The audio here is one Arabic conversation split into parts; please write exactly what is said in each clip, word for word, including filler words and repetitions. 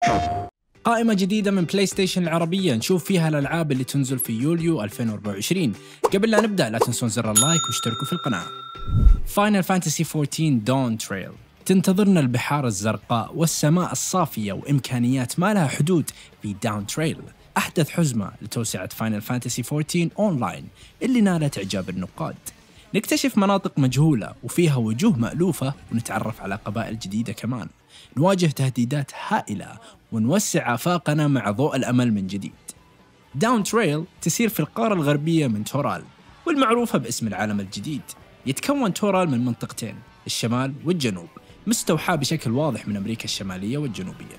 قائمة جديدة من بلاي ستيشن العربية نشوف فيها الألعاب اللي تنزل في يوليو ألفين وأربعة وعشرين. قبل لا نبدأ لا تنسون زر اللايك واشتركوا في القناة. Final Fantasy فورتين Dawn Trail. تنتظرنا البحار الزرقاء والسماء الصافية وإمكانيات ما لها حدود في Dawn Trail، أحدث حزمة لتوسعة Final Fantasy فورتين أونلاين اللي نالت إعجاب النقاد. نكتشف مناطق مجهولة وفيها وجوه مألوفة ونتعرف على قبائل جديدة كمان. نواجه تهديدات هائلة ونوسع آفاقنا مع ضوء الأمل من جديد. داون تريل تسير في القارة الغربية من تورال والمعروفة باسم العالم الجديد. يتكون تورال من منطقتين، الشمال والجنوب، مستوحاة بشكل واضح من أمريكا الشمالية والجنوبية.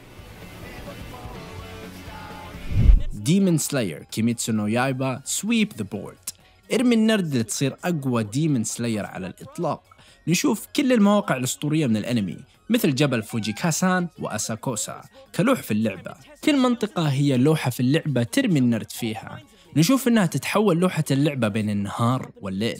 ديمون سلاير كيميتسو نو يايبا سويب ذا بورد. ارمي النرد لتصير أقوى ديمون سلاير على الإطلاق. نشوف كل المواقع الأسطورية من الأنمي مثل جبل فوجيكاسان وأساكوسا كلوح في اللعبة. كل منطقة هي لوحة في اللعبة ترمي النرد فيها. نشوف أنها تتحول لوحة اللعبة بين النهار والليل.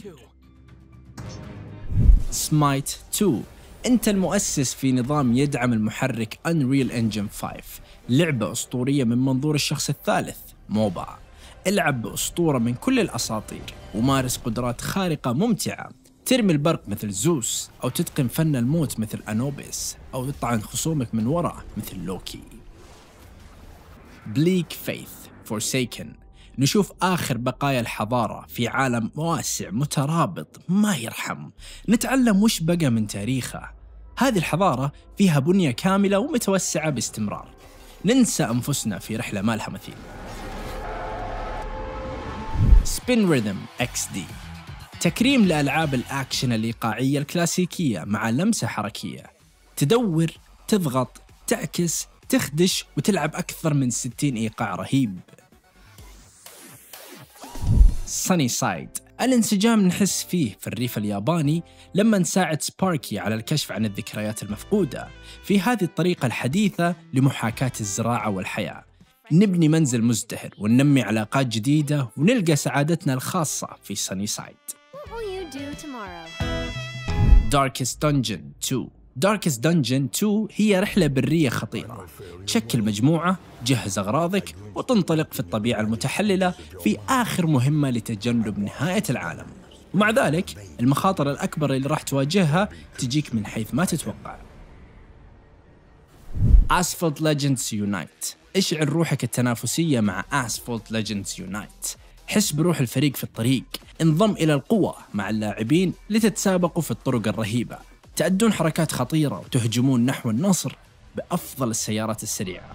سمايت تو. أنت المؤسس في نظام يدعم المحرك Unreal Engine خمسة، لعبة أسطورية من منظور الشخص الثالث موبا. العب بأسطورة من كل الأساطير ومارس قدرات خارقة ممتعة، ترمي البرق مثل زوس، أو تتقن فن الموت مثل أنوبيس، أو تطعن خصومك من وراء مثل لوكي. بليك فيث فورسيكن. نشوف آخر بقايا الحضارة في عالم واسع مترابط ما يرحم. نتعلم وش بقى من تاريخه. هذه الحضارة فيها بنية كاملة ومتوسعة باستمرار. ننسى أنفسنا في رحلة ما لها مثيل. سبين ريذم إكس دي. تكريم لألعاب الأكشن الإيقاعية الكلاسيكية مع لمسة حركية. تدور، تضغط، تعكس، تخدش وتلعب أكثر من ستين إيقاع رهيب. ساني سايد. الانسجام نحس فيه في الريف الياباني لما نساعد سباركي على الكشف عن الذكريات المفقودة في هذه الطريقة الحديثة لمحاكاة الزراعة والحياة. نبني منزل مزدهر وننمي علاقات جديدة ونلقى سعادتنا الخاصة في ساني سايد. Darkest Dungeon تو. Darkest Dungeon تو هي رحلة برية خطيرة. تشكل مجموعة، جهز أغراضك وتنطلق في الطبيعة المتحللة في آخر مهمة لتجنب نهاية العالم. ومع ذلك المخاطر الأكبر اللي راح تواجهها تجيك من حيث ما تتوقع. Asphalt Legends Unite. اشعل روحك التنافسية مع Asphalt Legends Unite. حس بروح الفريق في الطريق. انضم إلى القوة مع اللاعبين لتتسابقوا في الطرق الرهيبة. تأدون حركات خطيرة وتهجمون نحو النصر بأفضل السيارات السريعة.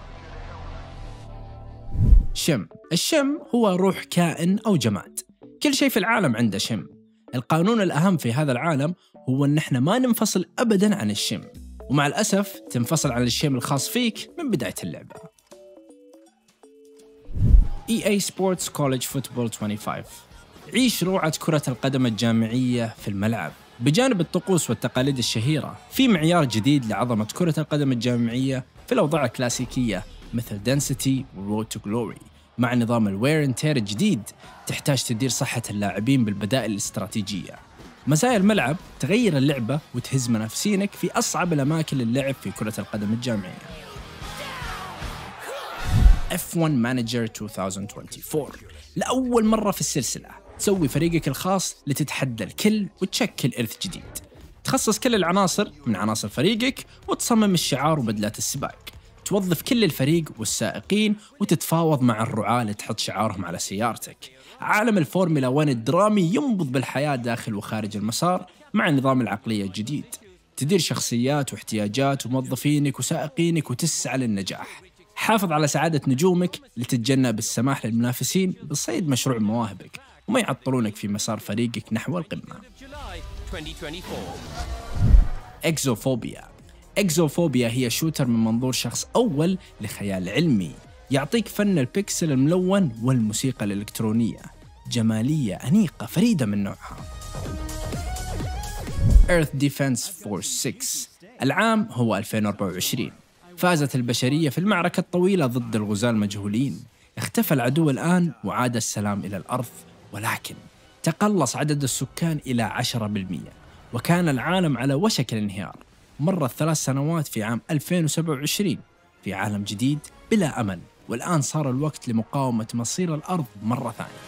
شم. الشم هو روح كائن أو جماد. كل شيء في العالم عنده شم. القانون الأهم في هذا العالم هو أن احنا ما ننفصل أبداً عن الشم، ومع الأسف تنفصل عن الشم الخاص فيك من بداية اللعبة. إي إيه Sports College Football خمسة وعشرين. عيش روعة كرة القدم الجامعية في الملعب. بجانب الطقوس والتقاليد الشهيرة، في معيار جديد لعظمة كرة القدم الجامعية في الأوضاع الكلاسيكية مثل Density و Road to Glory. مع نظام الوير اند تير الجديد تحتاج تدير صحة اللاعبين بالبدائل الاستراتيجية. مزايا الملعب تغير اللعبة وتهز منافسينك في أصعب الأماكن للعب في كرة القدم الجامعية. إف وان Manager ألفين وأربعة وعشرين. لأول مرة في السلسلة تسوي فريقك الخاص لتتحدى الكل وتشكل إرث جديد. تخصص كل العناصر من عناصر فريقك وتصمم الشعار وبدلات السباق. توظف كل الفريق والسائقين وتتفاوض مع الرعاة لتحط شعارهم على سيارتك. عالم الفورمولا واحد الدرامي ينبض بالحياة داخل وخارج المسار مع نظام العقلية الجديد. تدير شخصيات واحتياجات وموظفينك وسائقينك وتسعى للنجاح. حافظ على سعادة نجومك لتتجنب السماح للمنافسين بصيد مشروع مواهبك وما يعطلونك في مسار فريقك نحو القمة. إكزوفوبيا. إكزوفوبيا هي شوتر من منظور شخص أول لخيال علمي. يعطيك فن البيكسل الملون والموسيقى الإلكترونية. جمالية أنيقة فريدة من نوعها. Earth Defense Force ستة. العام هو ألفين وأربعة وعشرين. فازت البشرية في المعركة الطويلة ضد الغزاة المجهولين. اختفى العدو الآن وعاد السلام إلى الأرض، ولكن تقلص عدد السكان إلى عشرة بالمئة وكان العالم على وشك الانهيار. مرت ثلاث سنوات في عام ألفين وسبعة وعشرين في عالم جديد بلا أمل، والآن صار الوقت لمقاومة مصير الأرض مرة ثانية.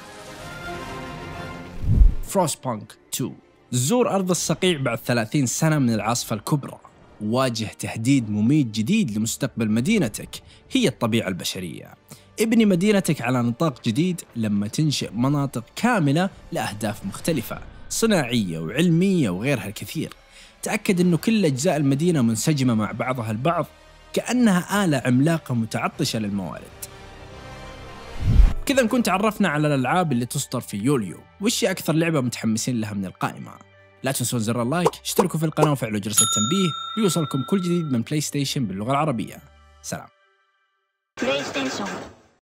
Frostpunk تو. زور أرض الصقيع بعد ثلاثين سنة من العاصفة الكبرى، واجه تهديد مميت جديد لمستقبل مدينتك، هي الطبيعة البشرية. ابني مدينتك على نطاق جديد لما تنشئ مناطق كاملة لأهداف مختلفة صناعية وعلمية وغيرها الكثير. تأكد أنه كل أجزاء المدينة منسجمة مع بعضها البعض كأنها آلة عملاقة متعطشة للموارد. كذا نكون تعرفنا على الألعاب اللي تصدر في يوليو، وش أكثر لعبة متحمسين لها من القائمة. لا تنسون زر اللايك، اشتركوا في القناة وفعلوا جرس التنبيه ليوصلكم كل جديد من بلاي ستيشن باللغة العربية. سلام. بلاي ستيشن.